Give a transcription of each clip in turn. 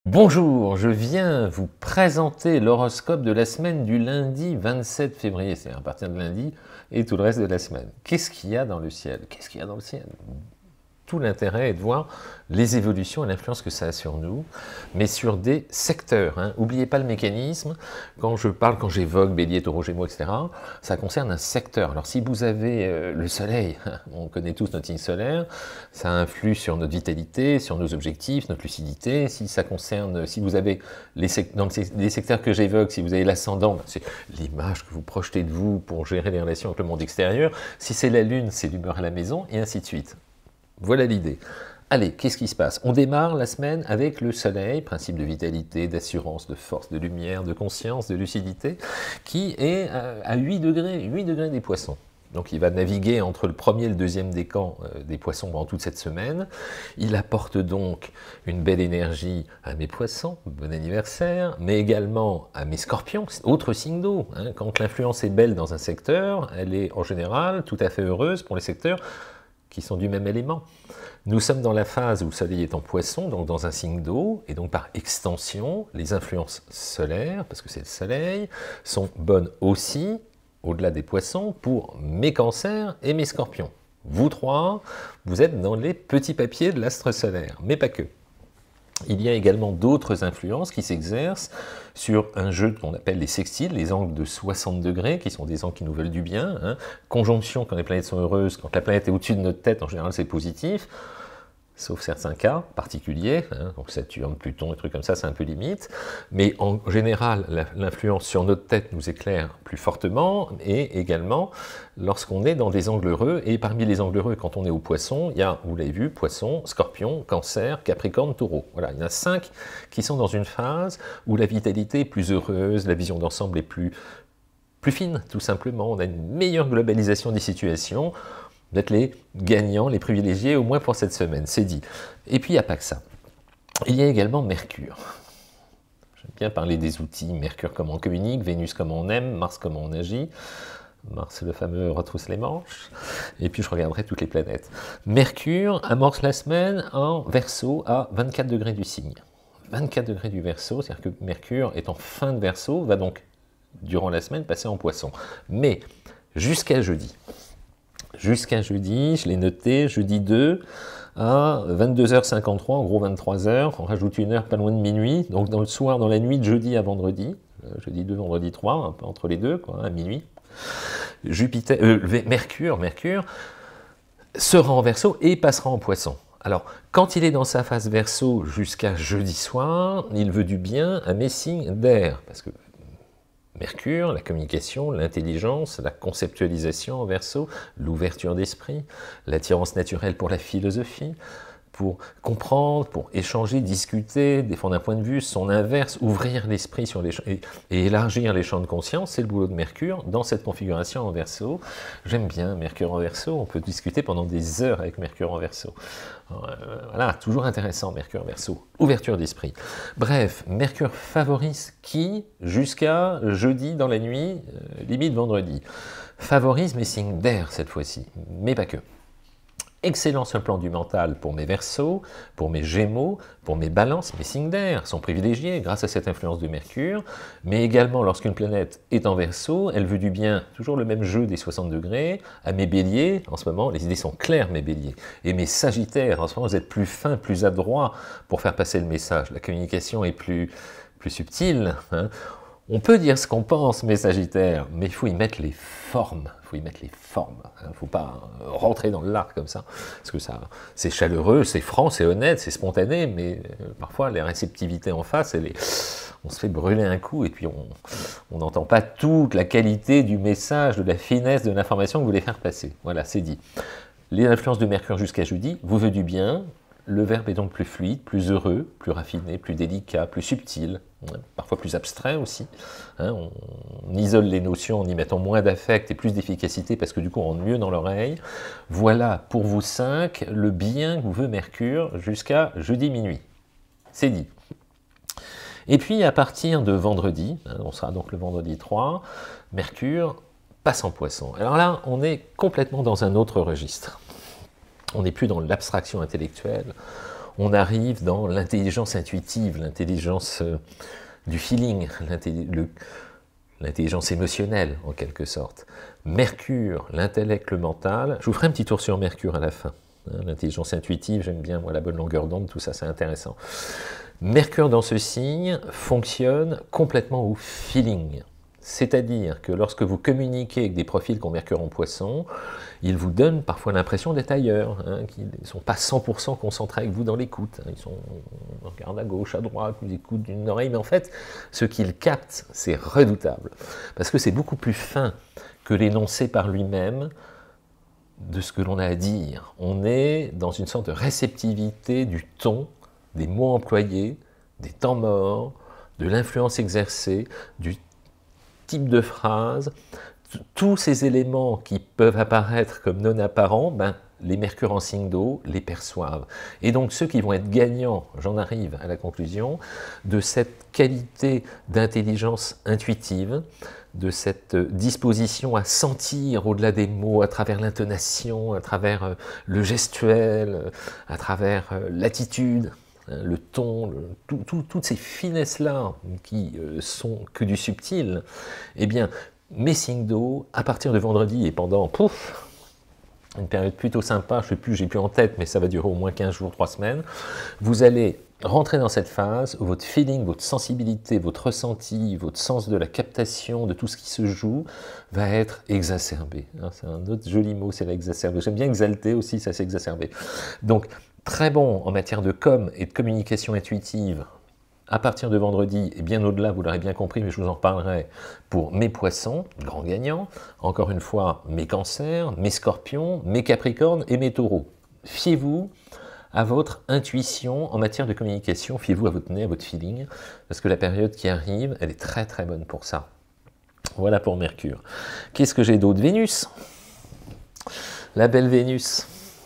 Bonjour, je viens vous présenter l'horoscope de la semaine du lundi 27 février, c'est-à-dire à partir de lundi et tout le reste de la semaine. Qu'est-ce qu'il y a dans le ciel? Qu'est-ce qu'il y a dans le ciel? Tout l'intérêt est de voir les évolutions et l'influence que ça a sur nous, mais sur des secteurs. N'oubliez pas le mécanisme, quand j'évoque Bélier, Taureau, Gémeaux, etc., ça concerne un secteur. Alors si vous avez le soleil, on connaît tous notre signe solaire, ça influe sur notre vitalité, sur nos objectifs, notre lucidité. Si ça concerne, si vous avez les secteurs que j'évoque, si vous avez l'ascendant, c'est l'image que vous projetez de vous pour gérer les relations avec le monde extérieur. Si c'est la lune, c'est l'humeur à la maison, et ainsi de suite. Voilà l'idée. Allez, qu'est-ce qui se passe? On démarre la semaine avec le soleil, principe de vitalité, d'assurance, de force, de lumière, de conscience, de lucidité, qui est à 8 degrés des poissons. Donc il va naviguer entre le premier et le deuxième décan des poissons pendant toute cette semaine. Il apporte donc une belle énergie à mes poissons, bon anniversaire, mais également à mes scorpions, autre signe d'eau. Quand l'influence est belle dans un secteur, elle est en général tout à fait heureuse pour les secteurs qui sont du même élément. Nous sommes dans la phase où le soleil est en poisson, donc dans un signe d'eau, et donc par extension, les influences solaires, parce que c'est le soleil, sont bonnes aussi, au-delà des poissons, pour mes cancers et mes scorpions. Vous trois, vous êtes dans les petits papiers de l'astre solaire, mais pas que. Il y a également d'autres influences qui s'exercent sur un jeu qu'on appelle les sextiles, les angles de 60 degrés, qui sont des angles qui nous veulent du bien. Conjonction, quand les planètes sont heureuses, quand la planète est au-dessus de notre tête, en général c'est positif, sauf certains cas particuliers, donc Saturne, Pluton, des trucs comme ça, c'est un peu limite, mais en général, l'influence sur notre tête nous éclaire plus fortement, et également lorsqu'on est dans des angles heureux, et parmi les angles heureux, quand on est au poisson, il y a, vous l'avez vu, poisson, scorpion, cancer, capricorne, taureau. Voilà, il y en a 5 qui sont dans une phase où la vitalité est plus heureuse, la vision d'ensemble est plus fine, tout simplement, on a une meilleure globalisation des situations, vous êtes les gagnants, les privilégiés, au moins pour cette semaine, c'est dit. Et puis, il n'y a pas que ça. Il y a également Mercure. J'aime bien parler des outils. Mercure, comment on communique, Vénus, comment on aime, Mars, comment on agit. Mars, le fameux retrousse les manches. Et puis, je regarderai toutes les planètes. Mercure amorce la semaine en Verseau à 24 degrés du signe. 24 degrés du Verseau, c'est-à-dire que Mercure est en fin de Verseau, va donc, durant la semaine, passer en Poisson. Mais, jusqu'à jeudi. Jusqu'à jeudi, je l'ai noté, jeudi 2 à 22h53, en gros 23h, on rajoute une heure pas loin de minuit, donc dans le soir, dans la nuit de jeudi à vendredi, jeudi 2, vendredi 3, un peu entre les deux, quoi, à minuit, Mercure sera en Verseau et passera en Poisson. Alors, quand il est dans sa phase Verseau jusqu'à jeudi soir, il veut du bien à mes signes d'air, parce que Mercure, la communication, l'intelligence, la conceptualisation en Verseau, l'ouverture d'esprit, l'attirance naturelle pour la philosophie, pour comprendre, pour échanger, discuter, défendre un point de vue, son inverse, ouvrir l'esprit sur les et élargir les champs de conscience, c'est le boulot de Mercure dans cette configuration en Verseau. J'aime bien Mercure en Verseau, on peut discuter pendant des heures avec Mercure en Verseau. Voilà, toujours intéressant Mercure en Verseau, ouverture d'esprit. Bref, Mercure favorise qui jusqu'à jeudi dans la nuit, limite vendredi. Favorise mes signes d'air cette fois-ci, mais pas que. Excellent sur le plan du mental pour mes Verseaux, pour mes Gémeaux, pour mes Balances, mes signes d'air sont privilégiés grâce à cette influence de Mercure, mais également lorsqu'une planète est en Verseau, elle veut du bien, toujours le même jeu des 60 degrés, à mes Béliers, en ce moment les idées sont claires mes Béliers, et mes Sagittaires, en ce moment vous êtes plus fins, plus adroits pour faire passer le message, la communication est plus subtile, On peut dire ce qu'on pense, mes Sagittaires, mais il faut y mettre les formes. Il ne faut pas rentrer dans l'art comme ça. Parce que ça, c'est chaleureux, c'est franc, c'est honnête, c'est spontané, mais parfois, les réceptivités en face, on se fait brûler un coup, et puis on n'entend pas toute la qualité du message, de la finesse de l'information que vous voulez faire passer. Voilà, c'est dit. Les influences de Mercure jusqu'à jeudi vous veut du bien. Le verbe est donc plus fluide, plus heureux, plus raffiné, plus délicat, plus subtil, parfois plus abstrait aussi. On isole les notions en y mettant moins d'affect et plus d'efficacité parce que du coup on rentre mieux dans l'oreille. Voilà pour vous 5 le bien que vous veut Mercure jusqu'à jeudi minuit. C'est dit. Et puis à partir de vendredi, on sera donc le vendredi 3, Mercure passe en Poisson. Alors là, on est complètement dans un autre registre. On n'est plus dans l'abstraction intellectuelle, on arrive dans l'intelligence intuitive, l'intelligence du feeling, l'intelligence émotionnelle, en quelque sorte. Mercure, l'intellect, le mental. Je vous ferai un petit tour sur Mercure à la fin. L'intelligence intuitive, j'aime bien, moi, la bonne longueur d'onde, tout ça, c'est intéressant. Mercure dans ce signe fonctionne complètement au feeling. C'est-à-dire que lorsque vous communiquez avec des profils qui ont Mercure en Poisson, ils vous donnent parfois l'impression d'être ailleurs, qu'ils ne sont pas 100% concentrés avec vous dans l'écoute. Ils regardent à gauche, à droite, ils écoutent d'une oreille, mais en fait, ce qu'ils captent, c'est redoutable. Parce que c'est beaucoup plus fin que l'énoncé par lui-même de ce que l'on a à dire. On est dans une sorte de réceptivité du ton, des mots employés, des temps morts, de l'influence exercée, du type de phrase, tous ces éléments qui peuvent apparaître comme non apparents, les mercures en signe d'eau les perçoivent. Et donc ceux qui vont être gagnants, j'en arrive à la conclusion, de cette qualité d'intelligence intuitive, de cette disposition à sentir au-delà des mots, à travers l'intonation, à travers le gestuel, à travers l'attitude, le ton, toutes ces finesses-là qui sont que du subtil, eh bien, mes signes d'eau, à partir de vendredi et pendant, une période plutôt sympa, je ne sais plus, j'ai plus en tête, mais ça va durer au moins 15 jours, 3 semaines, vous allez rentrer dans cette phase où votre feeling, votre sensibilité, votre ressenti, votre sens de la captation, de tout ce qui se joue, va être exacerbé. C'est un autre joli mot, c'est l'exacerbé. J'aime bien exalter aussi, ça c'est exacerbé. Donc, très bon en matière de com et de communication intuitive, à partir de vendredi, et bien au-delà, vous l'aurez bien compris, mais je vous en reparlerai, pour mes poissons, grands gagnants, encore une fois, mes cancers, mes scorpions, mes capricornes et mes taureaux. Fiez-vous à votre intuition en matière de communication, fiez-vous à votre nez, à votre feeling, parce que la période qui arrive, elle est très très bonne pour ça. Voilà pour Mercure. Qu'est-ce que j'ai d'autre? Vénus. La belle Vénus.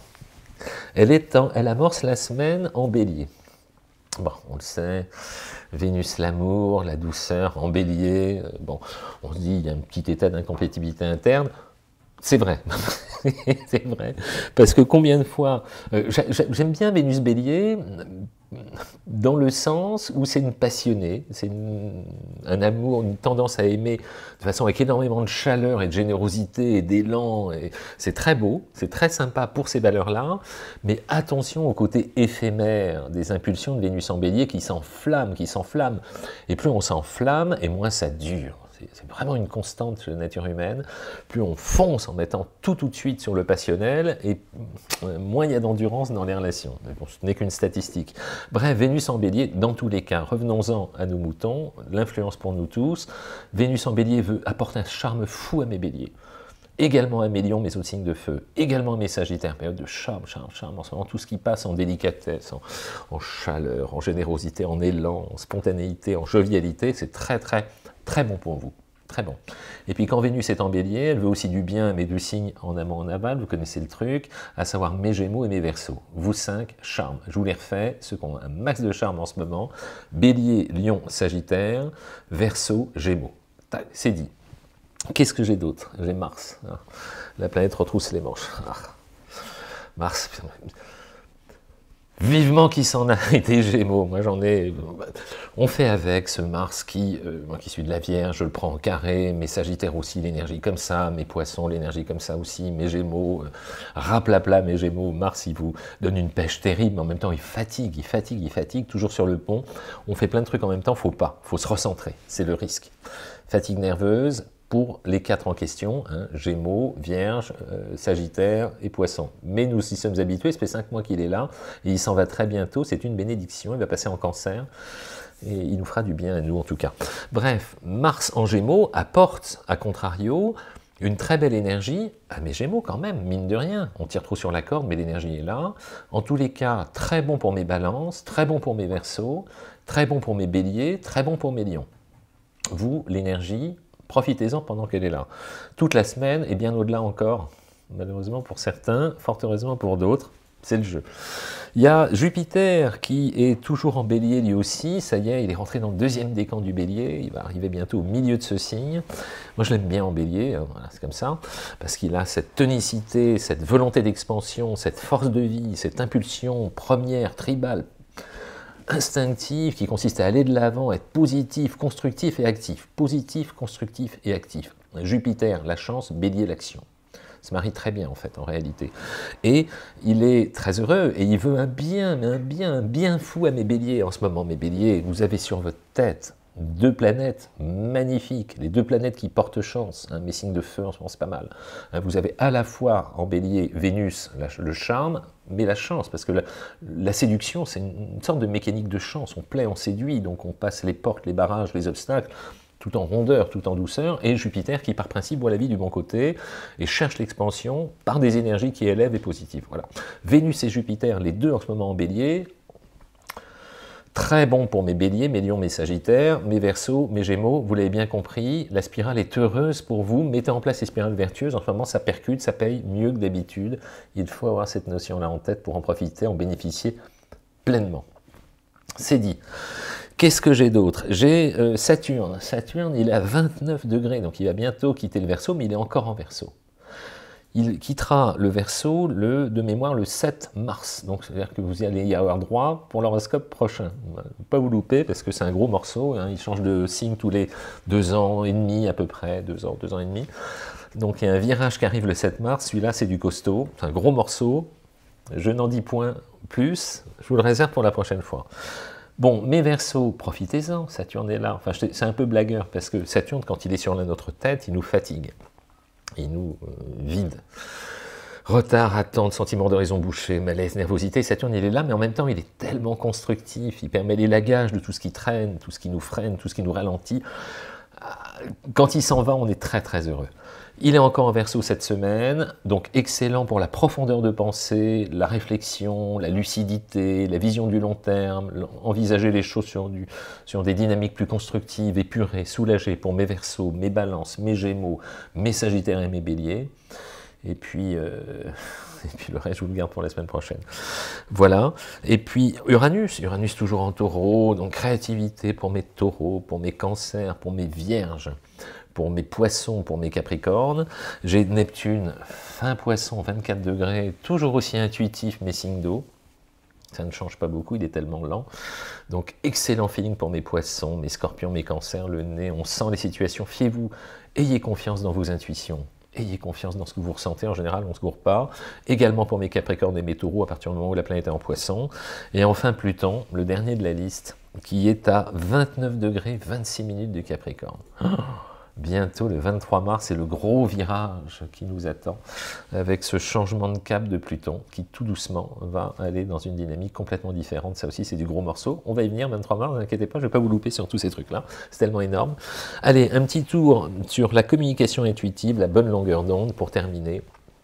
Elle amorce la semaine en bélier. Bon, on le sait, Vénus l'amour, la douceur, en bélier, bon, on se dit il y a un petit état d'incompatibilité interne, c'est vrai, c'est vrai, parce que combien de fois, j'aime bien Vénus bélier, dans le sens où c'est une passionnée, c'est un amour, une tendance à aimer de façon avec énormément de chaleur et de générosité et d'élan, et c'est très beau, c'est très sympa pour ces valeurs-là, mais attention au côté éphémère des impulsions de Vénus en bélier qui s'enflamment, et plus on s'enflamme, et moins ça dure. C'est vraiment une constante chez la nature humaine. Plus on fonce en mettant tout de suite sur le passionnel, et moins il y a d'endurance dans les relations. Mais bon, ce n'est qu'une statistique. Bref, Vénus en bélier, dans tous les cas, revenons-en à nos moutons, l'influence pour nous tous. Vénus en bélier veut apporter un charme fou à mes béliers. Également à mes lions, mais au signe de feu. Également à mes sagittaires, période de charme, en ce moment, tout ce qui passe en délicatesse, en chaleur, en générosité, en élan, en spontanéité, en jovialité, c'est très très très bon pour vous, très bon. Et puis quand Vénus est en bélier, elle veut aussi du bien à mes deux signes en amont, en aval, vous connaissez le truc, à savoir mes gémeaux et mes verseaux. Vous 5, charme. Je vous les refais, ceux qui ont un max de charme en ce moment, bélier, lion, sagittaire, verseau, gémeaux. C'est dit. Qu'est-ce que j'ai d'autre? J'ai Mars. La planète retrousse les manches. Mars... Vivement qu'il s'en aille des Gémeaux, moi j'en ai, on fait avec ce Mars qui, moi qui suis de la Vierge, je le prends en carré, mes Sagittaires aussi, l'énergie comme ça, mes Poissons, l'énergie comme ça aussi, mes Gémeaux, raplapla mes Gémeaux, Mars il vous donne une pêche terrible, mais en même temps il fatigue, toujours sur le pont, on fait plein de trucs en même temps, faut se recentrer, c'est le risque. Fatigue nerveuse, pour les 4 en question, Gémeaux, Vierge, Sagittaire et Poisson. Mais nous y sommes habitués, ça fait 5 mois qu'il est là, et il s'en va très bientôt, c'est une bénédiction, il va passer en Cancer, et il nous fera du bien à nous en tout cas. Bref, Mars en Gémeaux apporte, à contrario, une très belle énergie à mes Gémeaux quand même, mine de rien. On tire trop sur la corde, mais l'énergie est là. En tous les cas, très bon pour mes Balances, très bon pour mes Verseaux, très bon pour mes Béliers, très bon pour mes Lions. Vous, l'énergie... Profitez-en pendant qu'elle est là. Toute la semaine et bien au-delà encore, malheureusement pour certains, fort heureusement pour d'autres. c'est le jeu. Il y a Jupiter qui est toujours en bélier lui aussi, ça y est, il est rentré dans le deuxième décan du bélier, il va arriver bientôt au milieu de ce signe. Moi je l'aime bien en bélier, voilà, c'est comme ça, parce qu'il a cette tonicité, cette volonté d'expansion, cette force de vie, cette impulsion première, tribale, instinctive, qui consiste à aller de l'avant, être positif, constructif et actif. Positif, constructif et actif. Jupiter, la chance, bélier, l'action. Ça se marie très bien en fait, en réalité. Et il est très heureux, et il veut un bien fou à mes béliers en ce moment. Mes béliers, vous avez sur votre tête deux planètes magnifiques, les deux planètes qui portent chance, hein, mes signes de feu en ce moment c'est pas mal. Hein, vous avez à la fois en bélier Vénus, le charme, mais la chance, parce que la séduction c'est une sorte de mécanique de chance, on plaît, on séduit, donc on passe les portes, les barrages, les obstacles, tout en rondeur, tout en douceur, et Jupiter qui par principe voit la vie du bon côté et cherche l'expansion par des énergies qui élèvent et positives. Voilà. Vénus et Jupiter, les deux en ce moment en bélier, très bon pour mes béliers, mes lions, mes sagittaires, mes verseaux, mes gémeaux, vous l'avez bien compris, la spirale est heureuse pour vous, mettez en place les spirales vertueuses, en ce moment ça percute, ça paye mieux que d'habitude, il faut avoir cette notion-là en tête pour en profiter, en bénéficier pleinement. C'est dit. Qu'est-ce que j'ai d'autre? J'ai Saturne. Saturne, il est à 29 degrés, donc il va bientôt quitter le Verseau, mais il est encore en Verseau. Il quittera le Verseau, de mémoire, le 7 mars. Donc, c'est-à-dire que vous allez y avoir droit pour l'horoscope prochain. Pas vous louper, parce que c'est un gros morceau. Hein, il change de signe tous les 2 ans et demi, à peu près. 2 ans et demi. Donc, il y a un virage qui arrive le 7 mars. Celui-là, c'est du costaud. C'est un gros morceau. Je n'en dis point plus. Je vous le réserve pour la prochaine fois. Bon, mes Verseaux, profitez-en, Saturne est là. Enfin, c'est un peu blagueur, parce que Saturne, quand il est sur notre tête, il nous fatigue. Il nous vide. Retard, attente, sentiment de raison bouchée, malaise, nervosité. Saturne, il est là, mais en même temps, il est tellement constructif. Il permet l'élagage de tout ce qui traîne, tout ce qui nous freine, tout ce qui nous ralentit. Quand il s'en va, on est très très heureux. Il est encore en Verseau cette semaine, donc excellent pour la profondeur de pensée, la réflexion, la lucidité, la vision du long terme, envisager les choses sur des dynamiques plus constructives, épurées, soulagées pour mes Verseaux, mes Balances, mes Gémeaux, mes Sagittaires et mes Béliers. Et puis le reste, je vous le garde pour la semaine prochaine. Voilà. Et puis Uranus toujours en Taureau, donc créativité pour mes Taureaux, pour mes Cancers, pour mes Vierges, pour mes Poissons, pour mes Capricornes. J'ai Neptune, fin Poisson, 24 degrés, toujours aussi intuitif, mes signes d'eau. Ça ne change pas beaucoup, il est tellement lent. Donc excellent feeling pour mes Poissons, mes Scorpions, mes Cancers, le nez, on sent les situations. Fiez-vous, ayez confiance dans vos intuitions. Ayez confiance dans ce que vous ressentez, en général on ne se gourre pas. Également pour mes Capricornes et mes Taureaux, à partir du moment où la planète est en Poisson. Et enfin Pluton, le dernier de la liste, qui est à 29 degrés, 26 minutes de Capricorne. Bientôt, le 23 mars, c'est le gros virage qui nous attend, avec ce changement de cap de Pluton, qui tout doucement va aller dans une dynamique complètement différente. Ça aussi, c'est du gros morceau. On va y venir, 23 mars, ne vous inquiétez pas, je ne vais pas vous louper sur tous ces trucs-là. C'est tellement énorme. Allez, un petit tour sur la communication intuitive, la bonne longueur d'onde, pour terminer.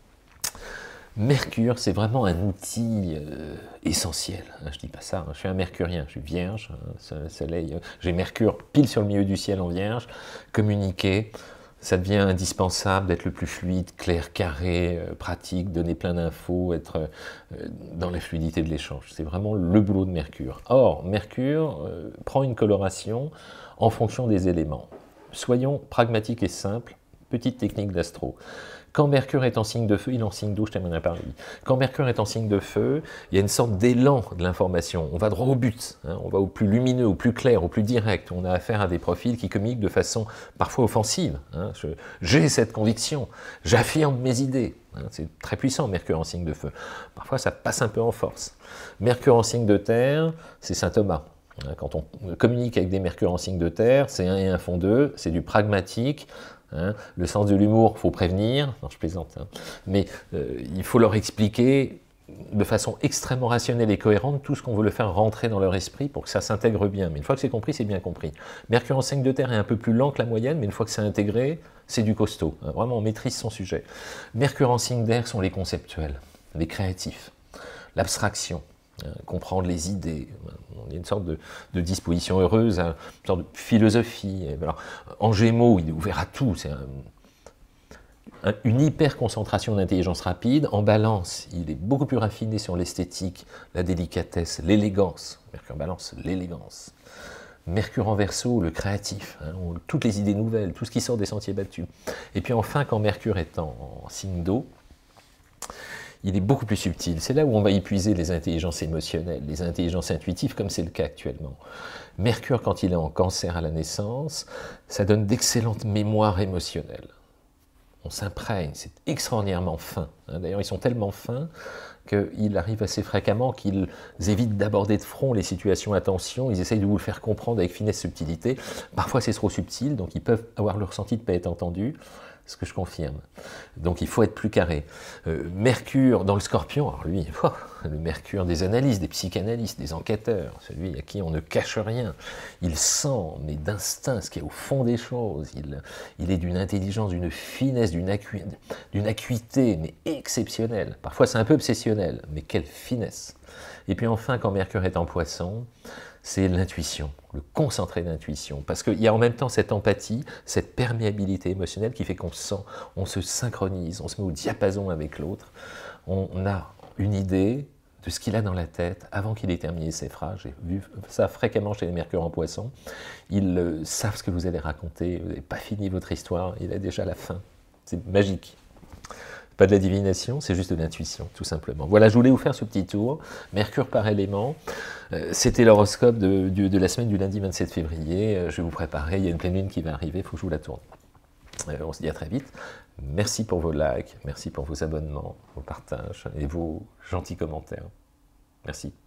Mercure, c'est vraiment un outil essentiel. Je ne dis pas ça, je suis un mercurien, je suis vierge, soleil, j'ai Mercure pile sur le milieu du ciel en vierge. Communiquer, ça devient indispensable d'être le plus fluide, clair, carré, pratique, donner plein d'infos, être dans la fluidité de l'échange. C'est vraiment le boulot de Mercure. Or, Mercure prend une coloration en fonction des éléments. Soyons pragmatiques et simples, petite technique d'astro. Quand Mercure est en signe de feu, il est en signe d'eau, je terminerai par lui. Quand Mercure est en signe de feu, il y a une sorte d'élan de l'information. On va droit au but, hein, on va au plus lumineux, au plus clair, au plus direct. On a affaire à des profils qui communiquent de façon parfois offensive. Hein. J'ai cette conviction, j'affirme mes idées. Hein, c'est très puissant, Mercure en signe de feu. Parfois, ça passe un peu en force. Mercure en signe de terre, c'est Saint Thomas. Quand on communique avec des Mercure en signe de terre, c'est 1 et 1 font 2, c'est du pragmatique. Hein, le sens de l'humour, il faut prévenir, non je plaisante, hein, mais il faut leur expliquer de façon extrêmement rationnelle et cohérente tout ce qu'on veut le faire rentrer dans leur esprit pour que ça s'intègre bien. Mais une fois que c'est compris, c'est bien compris. Mercure en signe de terre est un peu plus lent que la moyenne, mais une fois que c'est intégré, c'est du costaud. Hein, vraiment, on maîtrise son sujet. Mercure en signe d'air sont les conceptuels, les créatifs, l'abstraction. Comprendre les idées, on a une sorte de disposition heureuse, une sorte de philosophie. Alors, en Gémeaux, il est ouvert à tout, une hyper-concentration d'intelligence rapide. En balance, il est beaucoup plus raffiné sur l'esthétique, la délicatesse, l'élégance. Mercure balance, l'élégance. Mercure en Verseau, le créatif, hein, toutes les idées nouvelles, tout ce qui sort des sentiers battus. Et puis enfin, quand Mercure est en signe d'eau, il est beaucoup plus subtil. C'est là où on va épuiser les intelligences émotionnelles, les intelligences intuitives, comme c'est le cas actuellement. Mercure, quand il est en Cancer à la naissance, ça donne d'excellentes mémoires émotionnelles. On s'imprègne, c'est extraordinairement fin. D'ailleurs, ils sont tellement fins qu'il arrive assez fréquemment qu'ils évitent d'aborder de front les situations à tension, ils essayent de vous le faire comprendre avec finesse, subtilité. Parfois, c'est trop subtil, donc ils peuvent avoir le ressenti de ne pas être entendus, ce que je confirme. Donc il faut être plus carré. Mercure dans le Scorpion, alors lui, le Mercure des analystes, des psychanalystes, des enquêteurs, celui à qui on ne cache rien, il sent, mais d'instinct, ce qui est au fond des choses, il est d'une intelligence, d'une finesse, d'une acuité, mais exceptionnelle. Parfois c'est un peu obsessionnel, mais quelle finesse. Et puis enfin, quand Mercure est en Poisson, c'est l'intuition, le concentré d'intuition. Parce qu'il y a en même temps cette empathie, cette perméabilité émotionnelle qui fait qu'on sent, on se synchronise, on se met au diapason avec l'autre. On a une idée de ce qu'il a dans la tête avant qu'il ait terminé ses phrases. J'ai vu ça fréquemment chez les Mercure en Poisson. Ils savent ce que vous allez raconter, vous n'avez pas fini votre histoire, il a déjà la fin. C'est magique. Pas de la divination, c'est juste de l'intuition, tout simplement. Voilà, je voulais vous faire ce petit tour. Mercure par élément. C'était l'horoscope de la semaine du lundi 27 février. Je vais vous préparer, il y a une pleine lune qui va arriver, il faut que je vous la tourne. On se dit à très vite. Merci pour vos likes, merci pour vos abonnements, vos partages et vos gentils commentaires. Merci.